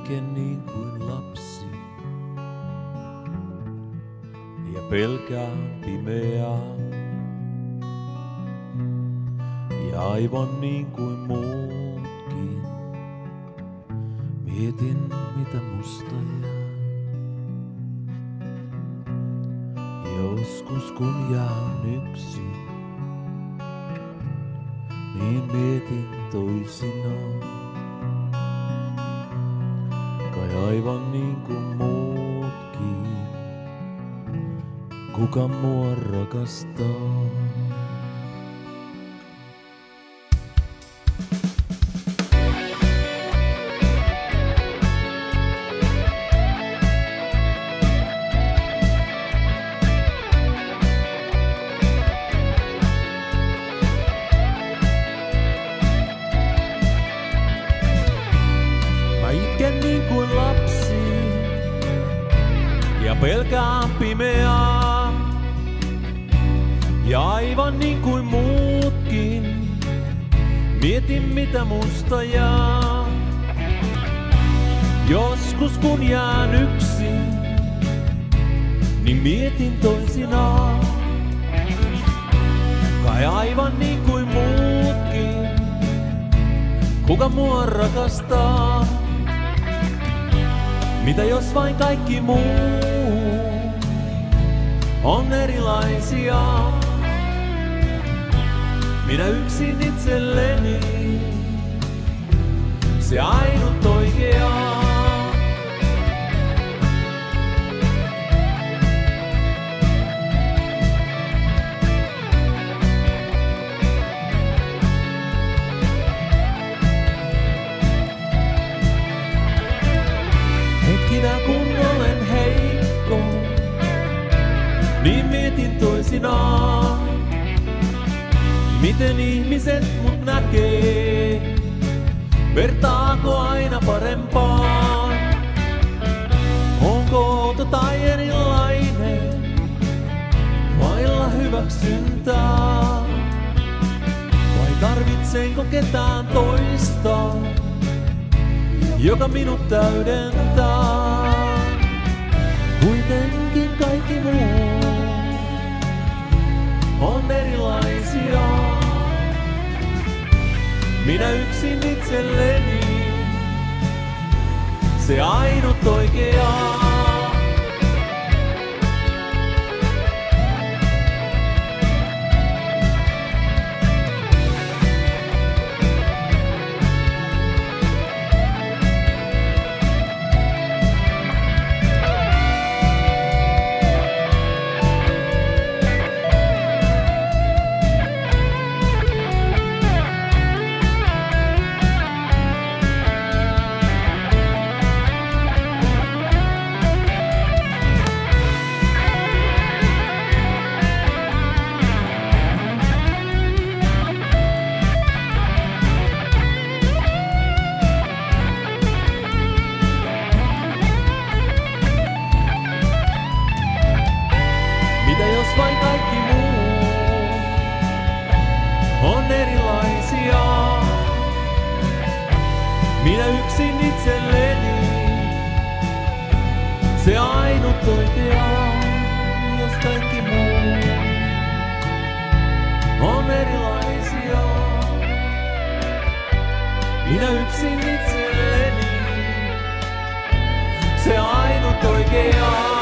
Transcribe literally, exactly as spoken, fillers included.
itken niin kuin lapsi ja pelkään pimeää. Ja aivan niin kuin muutkin mietin mitä musta jää. Joskus kun jään yksin, niin mietin toisinaan. Kai aivan niin kuin muutkin, kuka mua rakastaa. Itken niin kuin lapsi ja pelkään pimeää. Ja aivan niin kuin muutkin mietin mitä musta jää. Joskus kun jään yksin, niin mietin toisinaan. Kai aivan niin kuin muutkin, kuka mua rakastaa. Mitä jos vain kaikki muu on erilaisia? Minä yksin itselleni, se ainut oikea. Hetkinä kun olen heikko, niin mietin toisinaan, miten ihmiset mut näkee, vertaako aina parempaan. Onko outo tai erilainen, vailla hyväksyntää, vai tarvitsenko ketään toista, joka minut täydentää? Kuitenkin kaikki muu on erilaisia. Minä yksin itselleni, se ainut oikea. Mitä jos vain kaikki muu on erilaisia? Minä yksin itselleni, se ainut oikea. Jos kaikki muu on erilaisia, minä yksin itselleni, se ainut oikea.